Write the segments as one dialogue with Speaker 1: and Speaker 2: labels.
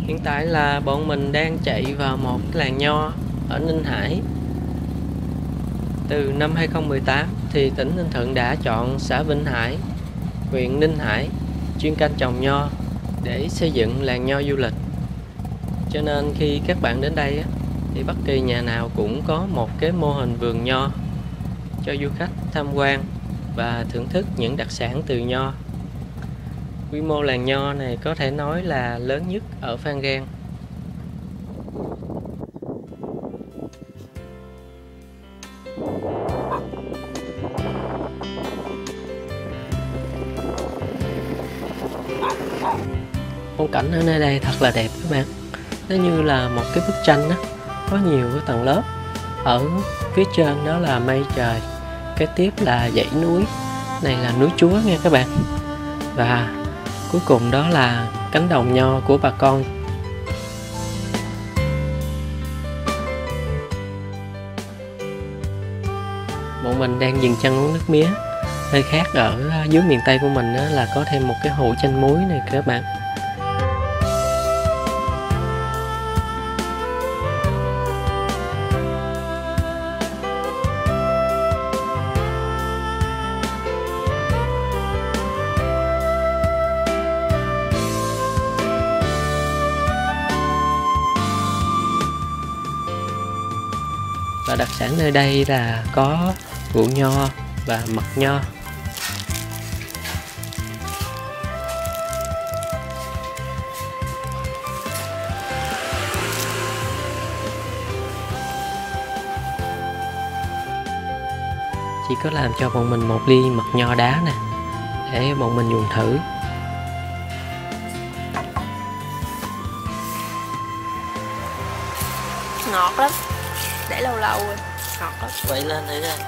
Speaker 1: Hiện tại là bọn mình đang chạy vào một cái làng nho ở Ninh Hải. Từ năm 2018 thì tỉnh Ninh Thuận đã chọn xã Vinh Hải, huyện Ninh Hải chuyên canh trồng nho để xây dựng làng nho du lịch. Cho nên khi các bạn đến đây thì bất kỳ nhà nào cũng có một cái mô hình vườn nho cho du khách tham quan và thưởng thức những đặc sản từ nho. Quy mô làng nho này có thể nói là lớn nhất ở Phan Rang. Phong cảnh ở nơi đây thật là đẹp các bạn. Nó như là một cái bức tranh đó, có nhiều cái tầng lớp. Ở phía trên đó là mây trời, kế tiếp là dãy núi, này là núi Chúa nha các bạn. Và cuối cùng đó là cánh đồng nho của bà con. Bọn mình đang dừng chân uống nước mía. Nơi khác ở dưới miền Tây của mình là có thêm một cái hồ chanh muối này các bạn. Và đặc sản nơi đây là có rượu nho và mật nho. Chỉ có làm cho bọn mình một ly mật nho đá nè, để bọn mình dùng thử.
Speaker 2: Ngọt lắm, để lâu lâu rồi, ngọt lắm.
Speaker 1: Quậy lên thử coi.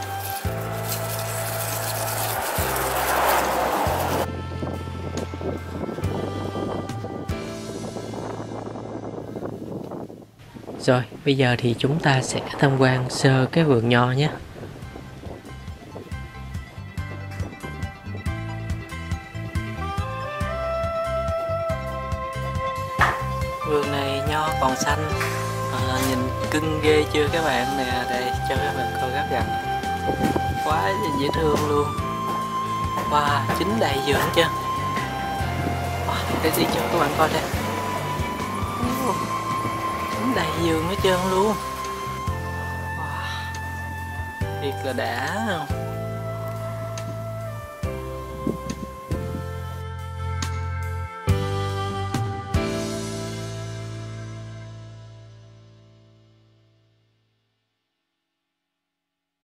Speaker 1: Rồi, bây giờ thì chúng ta sẽ tham quan sơ cái vườn nho nhé. Vườn này nho còn xanh, nhìn cưng ghê chưa các bạn nè. Đây cho các bạn coi gấp gần, quá dễ thương luôn. Wow, chín đầy vườn chưa. Wow, để đi cho các bạn coi đây. Chín đầy vườn hết trơn luôn. Wow, thiệt là đã không?